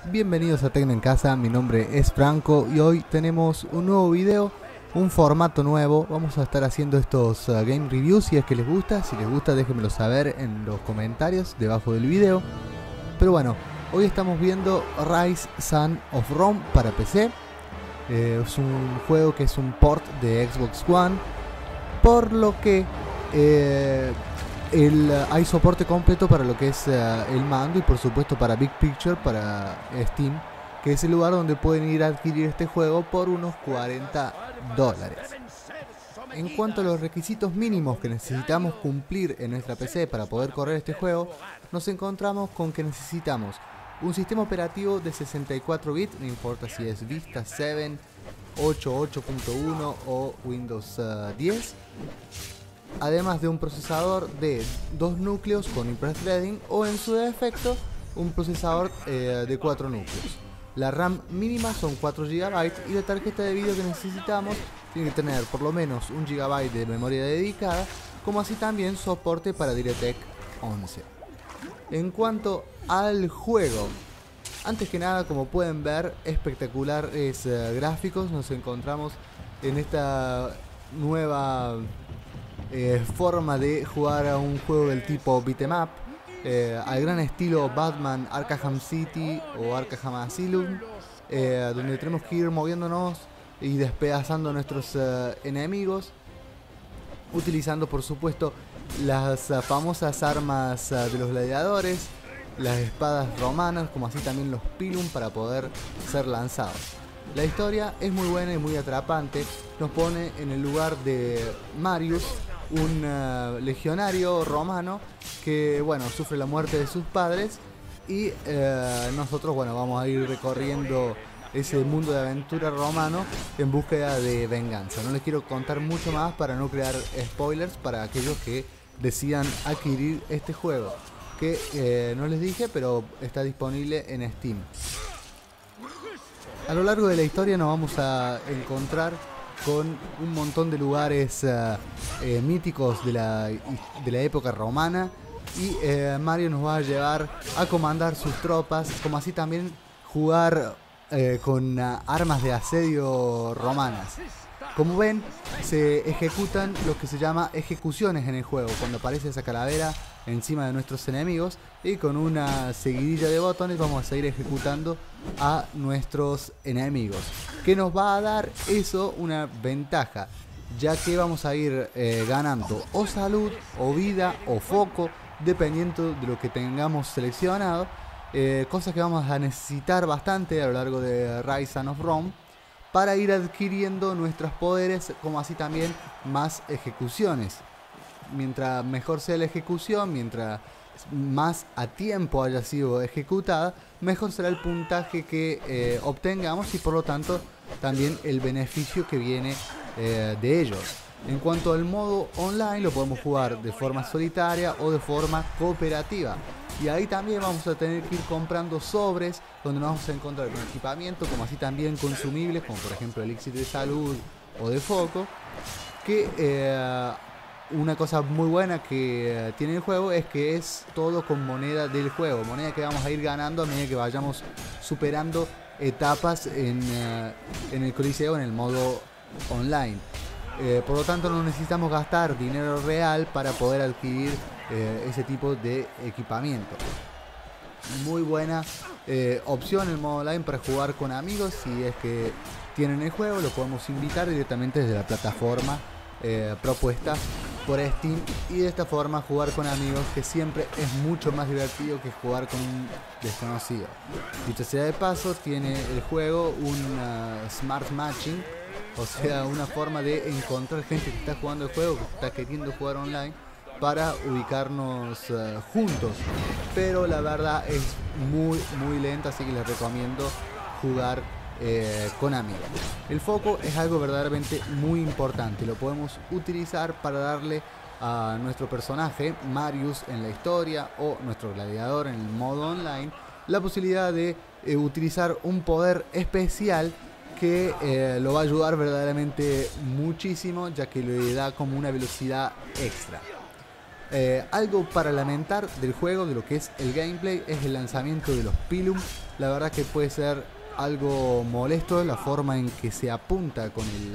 Bienvenidos a Tecno en Casa, mi nombre es Franco y hoy tenemos un nuevo video, un formato nuevo. Vamos a estar haciendo estos game reviews si es que les gusta. Si les gusta déjenmelo saber en los comentarios debajo del video. Pero bueno, hoy estamos viendo Rise Son of Rome para PC. Es un juego que es un port de Xbox One, por lo que hay soporte completo para lo que es el mando y por supuesto para Big Picture, para Steam, que es el lugar donde pueden ir a adquirir este juego por unos $40. En cuanto a los requisitos mínimos que necesitamos cumplir en nuestra PC para poder correr este juego, nos encontramos con que necesitamos un sistema operativo de 64 bits, no importa si es Vista 7, 8, 8.1 o Windows 10. Además de un procesador de 2 núcleos con Hyper Threading o en su defecto un procesador de 4 núcleos. La RAM mínima son 4 GB y la tarjeta de video que necesitamos tiene que tener por lo menos 1 GB de memoria dedicada, como así también soporte para DirectX 11. En cuanto al juego, antes que nada, como pueden ver, espectaculares gráficos. Nos encontramos en esta nueva forma de jugar a un juego del tipo beat'em up, al gran estilo Batman Arkham City o Arkham Asylum, donde tenemos que ir moviéndonos y despedazando a nuestros enemigos, utilizando por supuesto las famosas armas de los gladiadores, las espadas romanas, como así también los pilum para poder ser lanzados. La historia es muy buena y muy atrapante. Nos pone en el lugar de Marius, un legionario romano que, bueno, sufre la muerte de sus padres y nosotros, bueno, vamos a ir recorriendo ese mundo de aventura romano en búsqueda de venganza. No les quiero contar mucho más para no crear spoilers para aquellos que decidan adquirir este juego, que no les dije, pero está disponible en Steam. A lo largo de la historia nos vamos a encontrar con un montón de lugares míticos de la época romana y Mario nos va a llevar a comandar sus tropas, como así también jugar con armas de asedio romanas. Como ven, se ejecutan lo que se llama ejecuciones en el juego, cuando aparece esa calavera encima de nuestros enemigos, y con una seguidilla de botones vamos a seguir ejecutando a nuestros enemigos, que nos va a dar eso una ventaja, ya que vamos a ir ganando o salud o vida o foco dependiendo de lo que tengamos seleccionado, cosas que vamos a necesitar bastante a lo largo de Rise Son of Rome para ir adquiriendo nuestros poderes, como así también más ejecuciones. Mientras mejor sea la ejecución, mientras más a tiempo haya sido ejecutada, mejor será el puntaje que obtengamos y por lo tanto también el beneficio que viene de ellos. En cuanto al modo online, lo podemos jugar de forma solitaria o de forma cooperativa. Y ahí también vamos a tener que ir comprando sobres donde nos vamos a encontrar con equipamiento, como así también consumibles, como por ejemplo elixir de salud o de foco. Que una cosa muy buena que tiene el juego es que es todo con moneda del juego, moneda que vamos a ir ganando a medida que vayamos superando etapas en el Coliseo, en el modo online. Por lo tanto no necesitamos gastar dinero real para poder adquirir ese tipo de equipamiento. Muy buena opción el modo online para jugar con amigos. Si es que tienen el juego, lo podemos invitar directamente desde la plataforma propuesta por Steam, y de esta forma jugar con amigos, que siempre es mucho más divertido que jugar con un desconocido. Dicho sea de paso, tiene el juego un Smart Matching, o sea, una forma de encontrar gente que está jugando el juego, que está queriendo jugar online, para ubicarnos juntos. Pero la verdad es muy lenta, así que les recomiendo jugar con amigos. El foco es algo verdaderamente muy importante. Lo podemos utilizar para darle a nuestro personaje Marius en la historia o nuestro gladiador en el modo online la posibilidad de utilizar un poder especial que lo va a ayudar verdaderamente muchísimo, ya que le da como una velocidad extra. Algo para lamentar del juego, de lo que es el gameplay, es el lanzamiento de los Pilum. La verdad que puede ser algo molesto la forma en que se apunta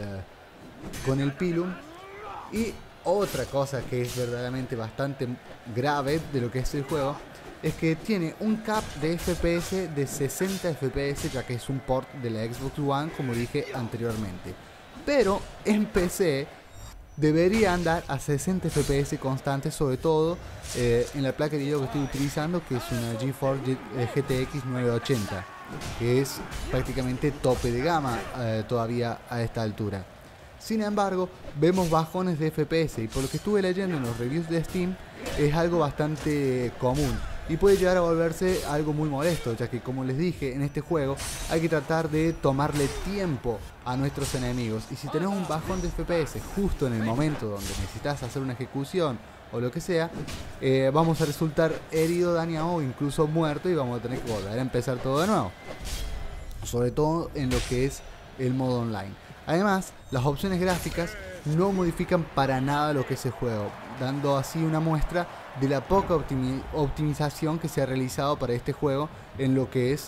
con el Pilum. Y otra cosa que es verdaderamente bastante grave de lo que es el juego es que tiene un cap de FPS de 60 FPS, ya que es un port de la Xbox One, como dije anteriormente. Pero en PC debería andar a 60 FPS constantes, sobre todo en la placa de video que estoy utilizando, que es una GeForce GTX 980, que es prácticamente tope de gama todavía a esta altura. Sin embargo, vemos bajones de FPS, y por lo que estuve leyendo en los reviews de Steam, es algo bastante común y puede llegar a volverse algo muy molesto, ya que, como les dije, en este juego hay que tratar de tomarle tiempo a nuestros enemigos, y si tenés un bajón de FPS justo en el momento donde necesitas hacer una ejecución o lo que sea, vamos a resultar herido, dañado o incluso muerto, y vamos a tener que volver a empezar todo de nuevo, sobre todo en lo que es el modo online. Además, las opciones gráficas no modifican para nada lo que es el juego, dando así una muestra de la poca optimización que se ha realizado para este juego en lo que es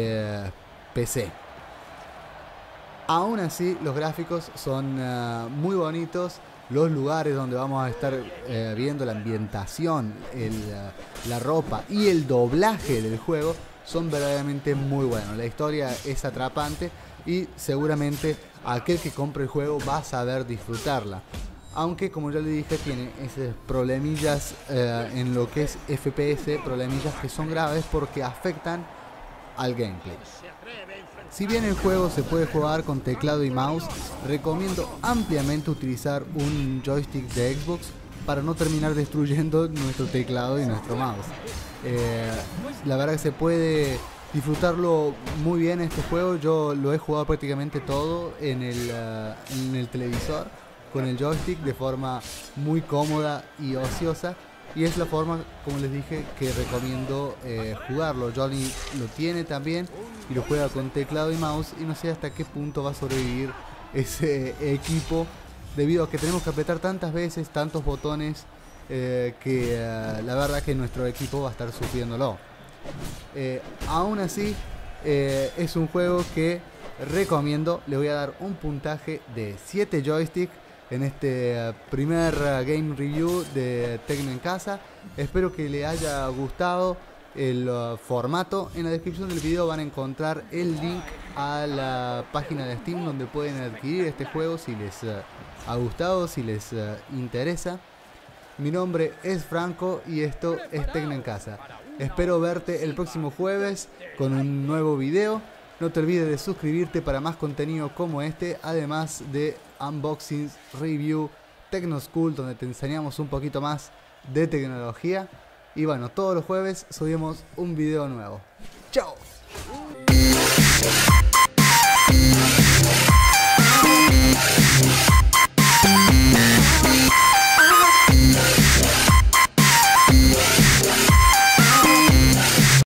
PC. Aún así, los gráficos son muy bonitos. Los lugares donde vamos a estar viendo la ambientación, la ropa y el doblaje del juego son verdaderamente muy buenos. La historia es atrapante y seguramente aquel que compre el juego va a saber disfrutarla. Aunque, como ya le dije, tiene esas problemillas en lo que es FPS, problemillas que son graves porque afectan al gameplay. Si bien el juego se puede jugar con teclado y mouse, recomiendo ampliamente utilizar un joystick de Xbox para no terminar destruyendo nuestro teclado y nuestro mouse. La verdad que se puede disfrutarlo muy bien este juego. Yo lo he jugado prácticamente todo en el televisor con el joystick de forma muy cómoda y ociosa, y es la forma, como les dije, que recomiendo jugarlo. Johnny lo tiene también y lo juega con teclado y mouse, y no sé hasta qué punto va a sobrevivir ese equipo, debido a que tenemos que apretar tantas veces, tantos botones, que la verdad que nuestro equipo va a estar sufriéndolo. Aún así, es un juego que recomiendo. Le voy a dar un puntaje de 7 joysticks en este primer game review de Tecno en Casa. Espero que le haya gustado el formato. En la descripción del video van a encontrar el link a la página de Steam donde pueden adquirir este juego si les ha gustado, si les interesa. Mi nombre es Franco y esto es Tecno en Casa. Espero verte el próximo jueves con un nuevo video. No te olvides de suscribirte para más contenido como este, además de unboxings, review, Tecno School, donde te enseñamos un poquito más de tecnología. Y bueno, todos los jueves subimos un video nuevo. ¡Chao!